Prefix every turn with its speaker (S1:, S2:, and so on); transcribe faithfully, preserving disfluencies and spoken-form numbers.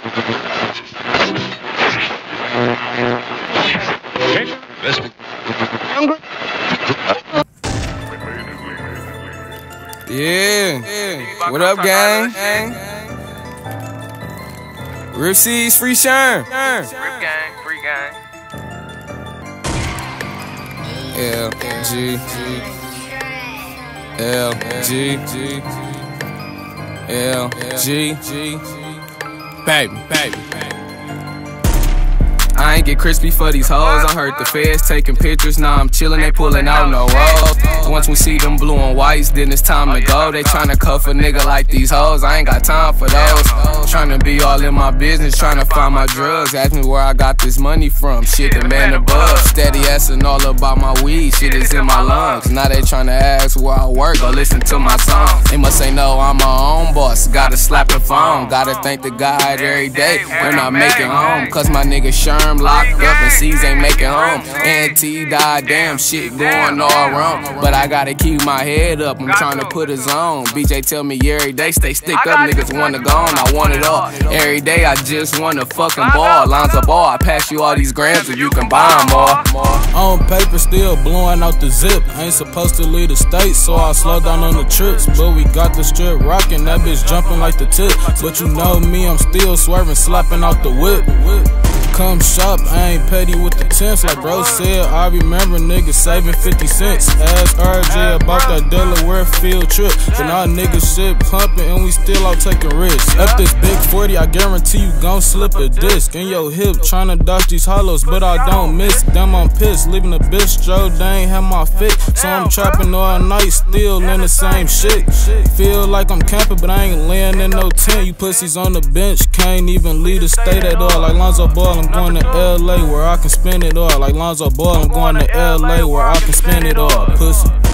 S1: Yeah. What up, gang? Rip C's free Sherm.
S2: Rip gang, free gang.
S1: L G L G L G Baby, baby. I ain't get crispy for these hoes. I heard the feds taking pictures. Now I'm chillin', they pulling out no roll. Once we see them blue and whites, then it's time to go. They tryna cuff a nigga like these hoes. I ain't got time for those. Tryna be all in my business, tryna find my drugs. Ask me where I got this money from. Shit, the man above. Steady assin' all about my weed. Shit is in my lungs. Now they tryna ask where I work. Go listen to my song. They must say no, I'm my own boss. Gotta slap the phone. Gotta thank the God every day when I make it home. Cause my nigga Sherm locked up and C's ain't making home. And T died, damn shit going all wrong. But I gotta keep my head up, I'm trying to put it on. B J tell me every day, stay stick up, niggas wanna go on, I want it all. Every day I just wanna fucking ball. Lonzo Ball, I pass you all these grams so you can buy them all.
S3: On paper, still blowing out the zip. Ain't supposed to leave the state, so I slow down on the trips. But we got the strip rockin', that bitch jumping like the tip. But you know me, I'm still swerving, slapping out the whip. Come shop, I ain't petty with the temps. Like bro said, I remember niggas saving fifty cents. Ask R J about that Delaware field trip. But now niggas shit pumping and we still out taking risks. Up this big forty, I guarantee you gon' slip a disc in your hip. Tryna dodge these hollows, but I don't miss. Damn, I'm pissed, leaving the bistro, they ain't have my fit. So I'm trapping all night, still in the same shit. Feel like I'm camping, but I ain't laying in no tent. You pussies on the bench, can't even leave the state at all. Like Lonzo Ball, I'm going to L A where I can spend it all. Like Lonzo Ball, I'm going to L A where I can spend it all. Pussy.